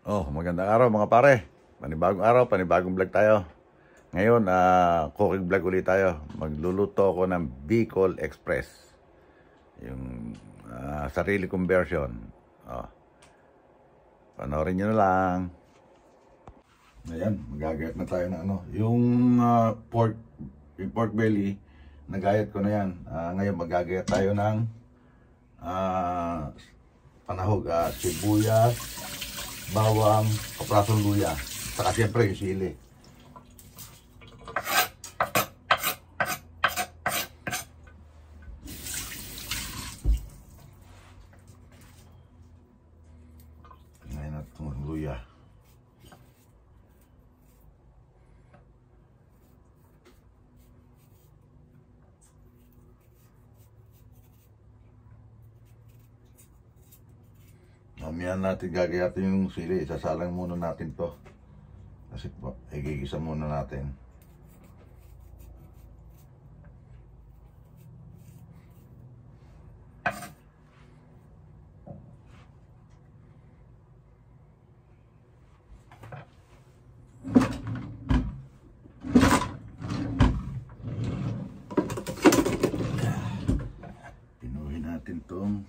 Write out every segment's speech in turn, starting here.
Oh, magandang araw mga pare. Panibagong araw, panibagong vlog tayo. Ngayon, cooking vlog ulit tayo. Magluluto ako ng Bicol Express. Yung sarili kong version. Oh, panoorin nyo na lang. Ayan, magagayat na tayo ng ano. Yung pork belly, nagayat ko na yan. Ngayon, magagayat tayo ng panahog, sibuyas, bawang, kapratong luya, saka siyempre yung sili. Ngayon natin itong luya. Mamaya natin gagayatin yung sili. Isasalang muna natin to. Kasi igigisa muna natin. Pinuhin natin tong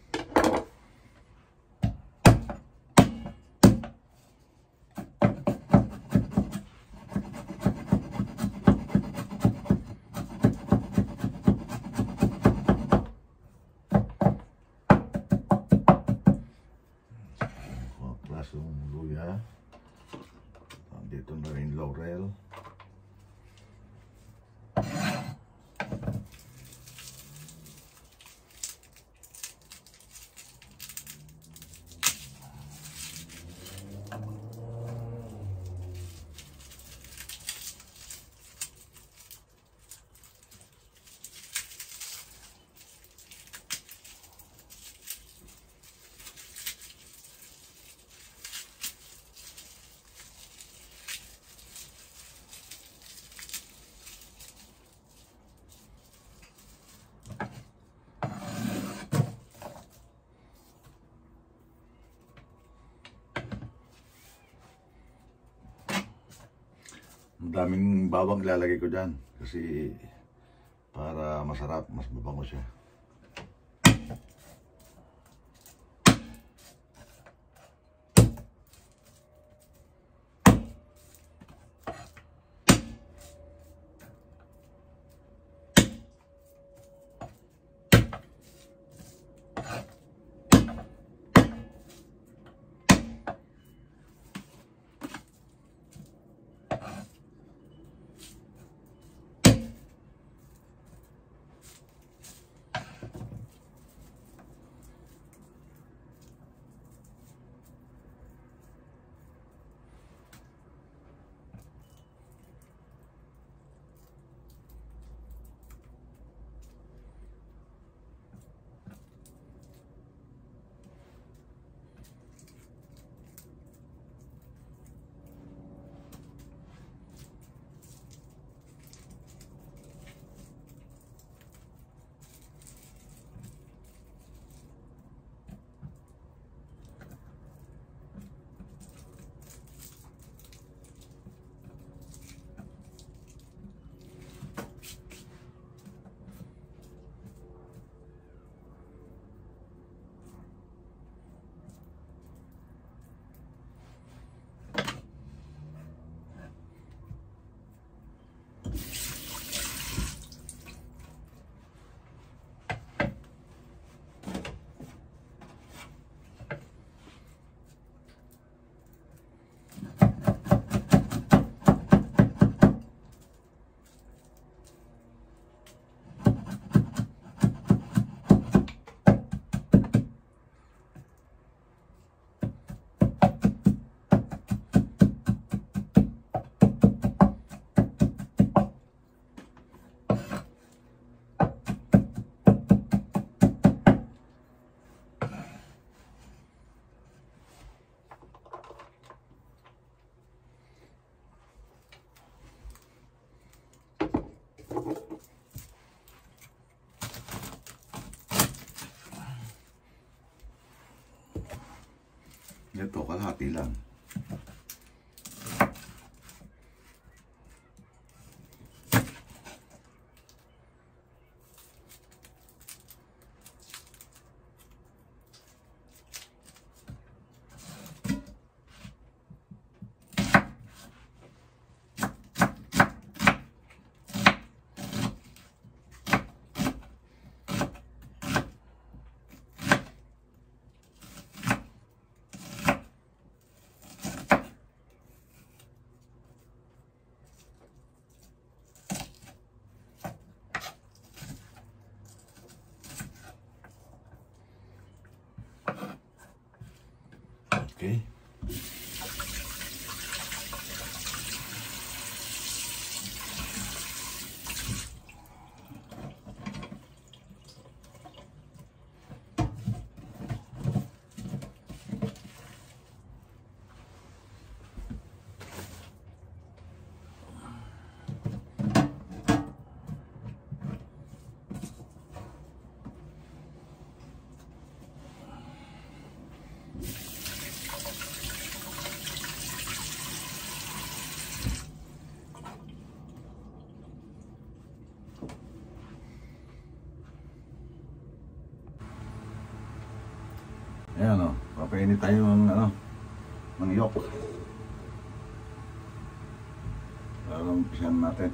klasong luya. Dito na rin laurel. Ang daming bawang ilalagay ko dyan kasi para masarap, mas mabango siya. Ito, kalahati lang. Okay. Ayan o, papainit tayo ng yolk. Para umpisan natin.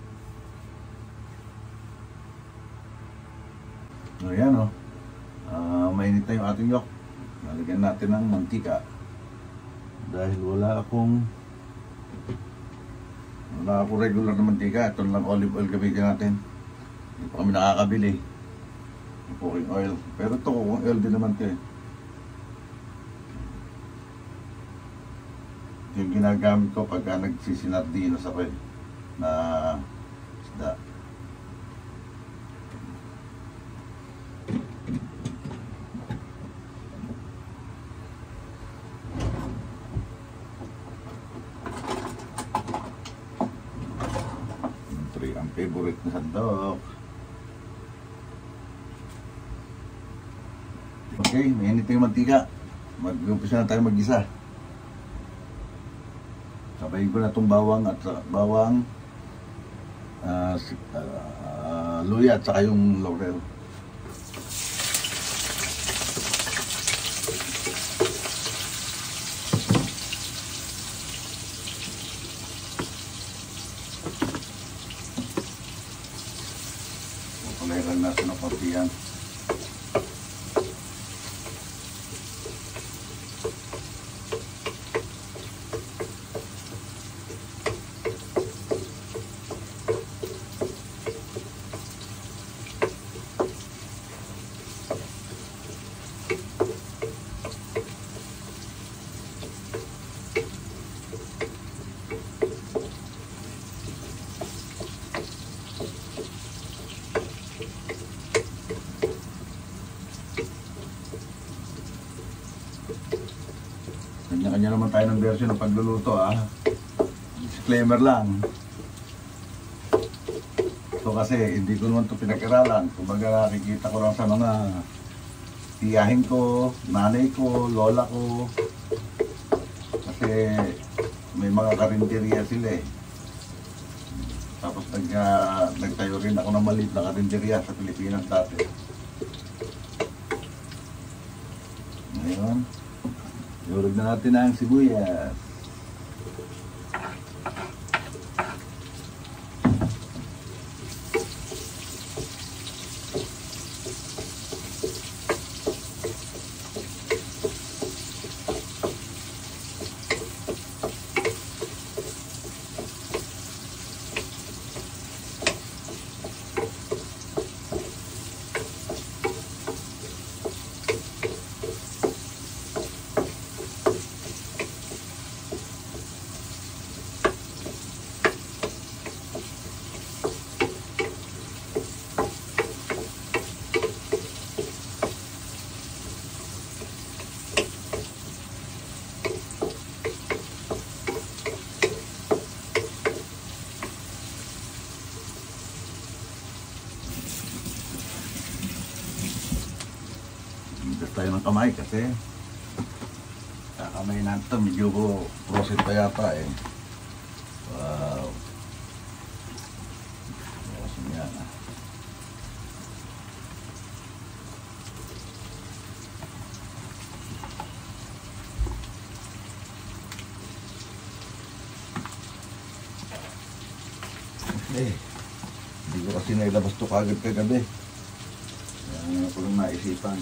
Ayan o, mainit na yung ating yolk. Lalagyan natin ng mantika. Dahil wala akong regular na mantika. Ito lang olive oil gamitin natin. Hindi pa kami nakakabili ng cooking oil. Pero ito cooking oil din naman ito eh. Yung ginagamit ko pagka nagsisinardinos ako na isda. Siyempre, ang favorite na sandok. Okay, mainit na yung mantika. Mag-umpisa na tayo mag-isa. Sabayin ko na itong bawang at luya at saka yung laurel. Pupulayan natin ng konti yan. Kanya-kanya naman tayo ng version ng pagluluto Disclaimer lang. Ito kasi hindi ko naman ito pinag-aralan. Kumbaga nakikita ko lang sa mga tiyahin ko, nanay ko, lola ko. Kasi may mga karinderya sila eh. Tapos nagtayo rin ako ng maliit na karinderya sa Pilipinas dati. Ngayon, iurog na natin ang sibuyas. Tayo ng kamay kasi may nanta, medyo process pa yata eh. Wow. Bawasan yan ah. Eh, hindi ko kasi nailabas ito kagad kagabi. Kaya ko lang naisipan.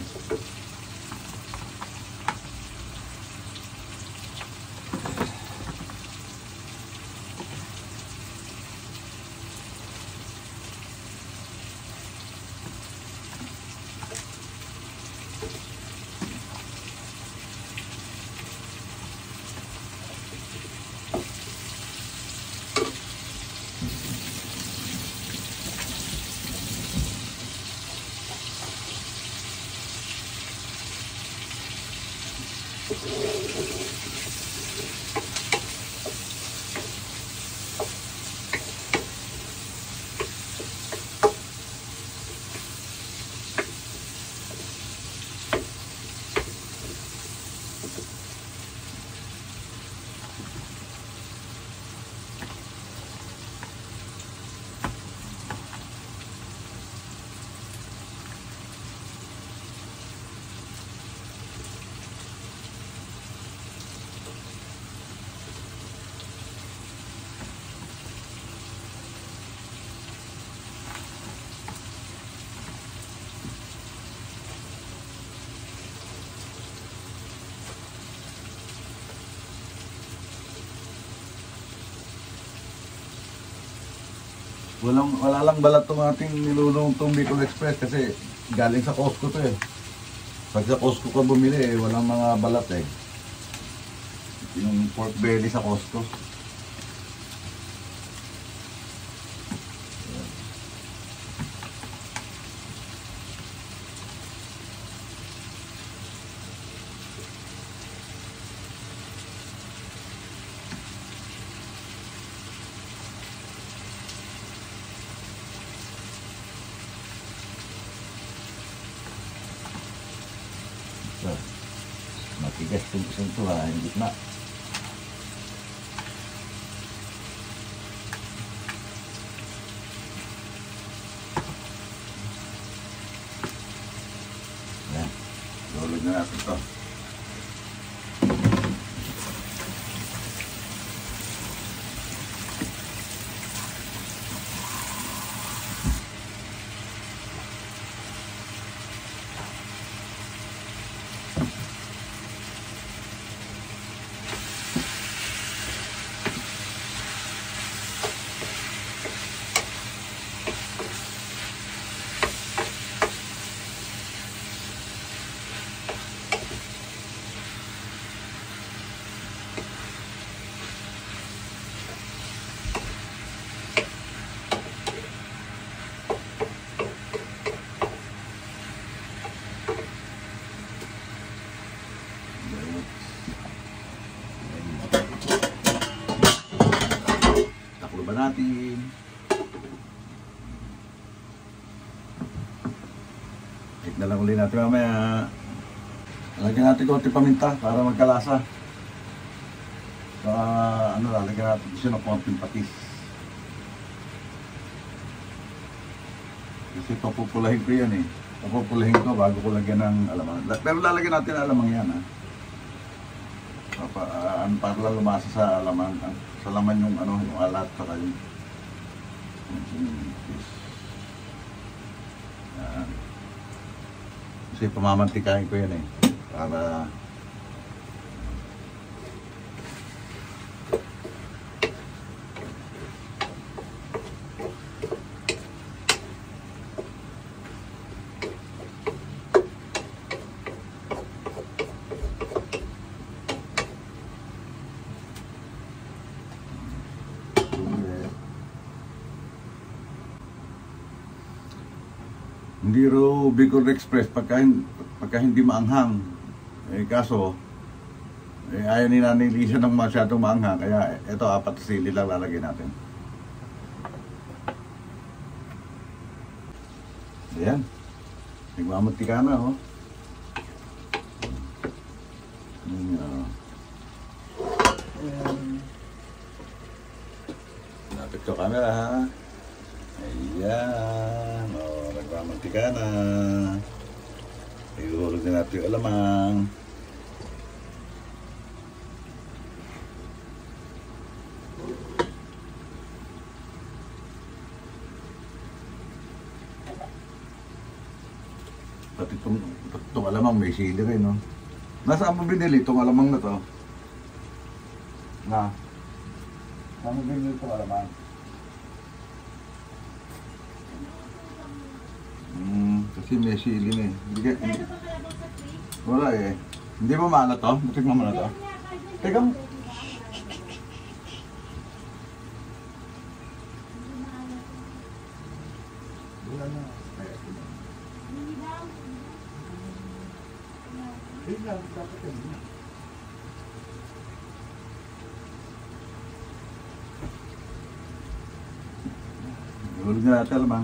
Wala lang balat tong ating niluluntong Bicol Express kasi galing sa Costco to eh. Pag sa Costco ka bumili eh, walang mga balat eh. Yung pork belly sa Costco. So, matigas yung ito ha, yung gitna. Yan, lulog na natin ito. Natin hit na lang ulit natin mamaya. Lagyan natin konti paminta para magkalasa. Lalagyan natin siya ng konting patis kasi papupulahin ko yan eh. Papupulahin ko bago ko lagyan ng alamang, pero lalagyan natin ng alamang yan ha. Para lang lumasa sa alamang, sa laman yung yung alat saka yung yan. Kasi pamamantikain ko yan eh para hindi ro Bicol Express pagka hindi maanghang. Eh kaso ayaw ni Nanay Lisa ng masyadong maanghang, kaya ito 4 sili lang lalagyan natin. Ayan. Nagmamunti ka na oh. to camera ha. Ayan. O, nagmamantika na. Ihulog din natin yung alamang. Pati itong alamang may sili rin, no? Nasaan mo binili itong alamang na to? Na? Saan mo binili itong alamang? Kasi may sili na eh. Wala eh. Hindi ba maalat to? Matikman mo na to? Teka mo. Wala na. Hulog na natin alamang.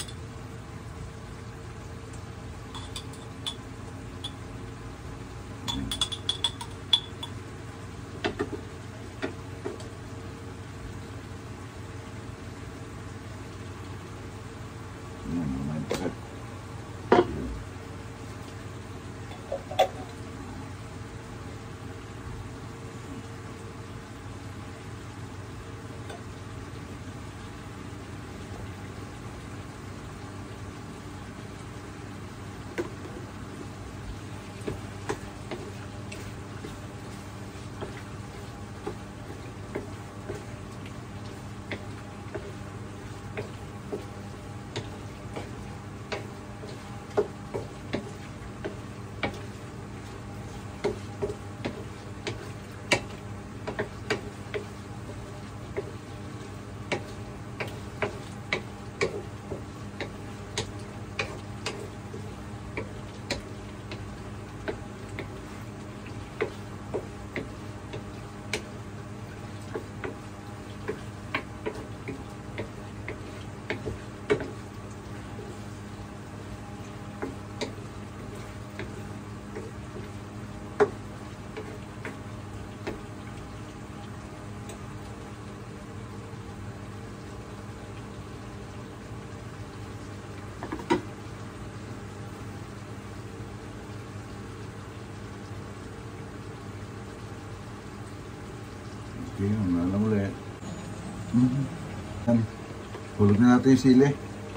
Okay, lang ulit. Hulog na natin yung sili.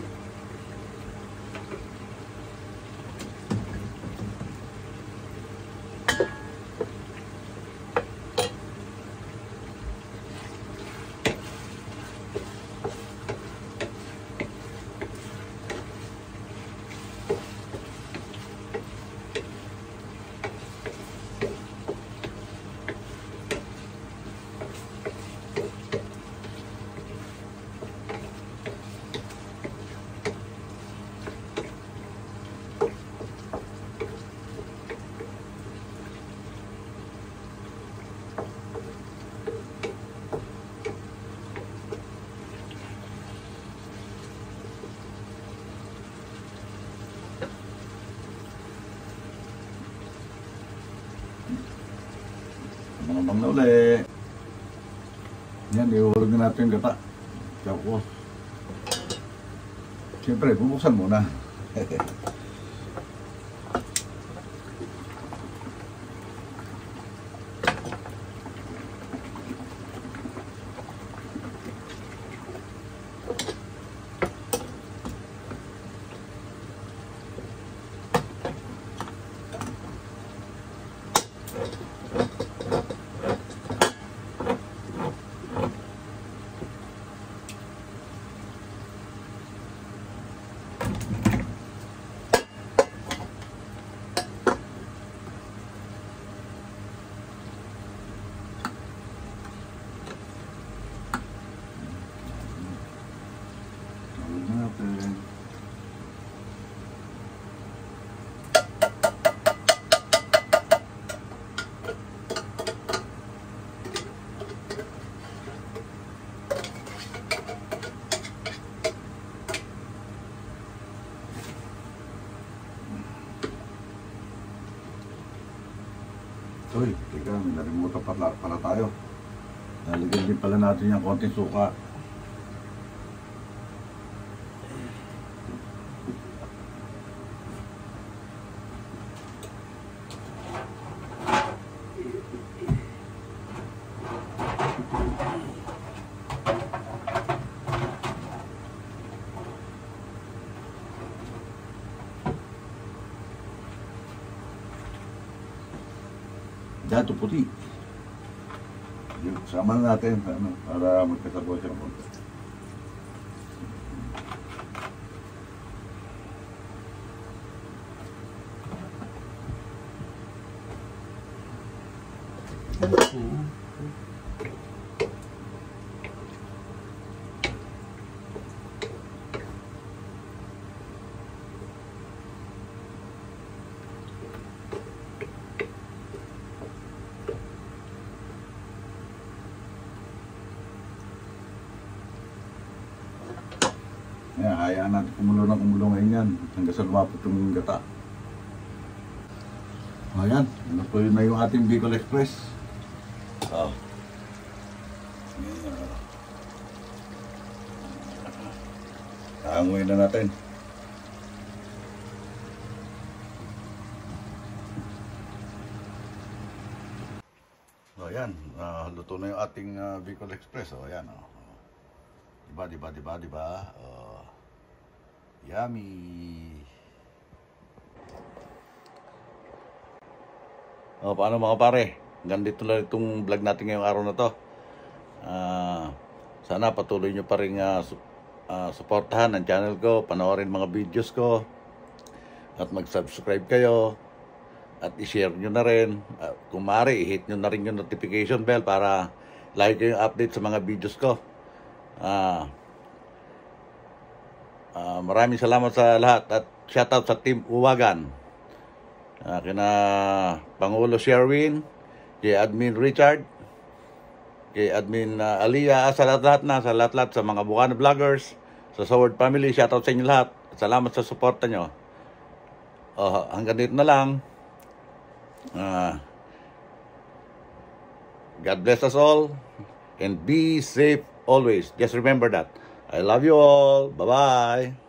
Mamam na ulit. Yan, ihulog na natin yung gata. Tapos, siyempre, bubuksan muna. Uy, teka, may nalimutan pala tayo. Lalagyan din pala natin yung konting suka. dato puti. Yung sama natin ano, para magkasabot siya ng konti. Ayan, hayaan natin kumulo ng kumulo ngayon yan hanggang sa lumapot yung gata. Ayan, napuyo na yung ating Bicol Express. Hanguin na natin. Ayan, luto na yung ating Bicol Express. Ayan, Diba? Yummy! Paano mga pare? Ganito lang itong vlog natin ngayong araw na to. Sana patuloy nyo pa rin suportahan ang channel ko, panoorin mga videos ko, at mag-subscribe kayo, at i-share nyo na rin. Kung maaari, i-hit nyo na rin yung notification bell para lagi kayong update sa mga videos ko. Maraming salamat sa lahat at shoutout sa Team Uwagan, kina Pangulo Sherwin, kay Admin Richard, kay Admin Aliyah, sa lahat-lahat sa mga Bukana Vloggers, sa Sword Family, shoutout sa inyo lahat. Salamat sa suporta nyo. Hanggang dito na lang. God bless us all and be safe always. Just remember that. I love you all. Bye-bye.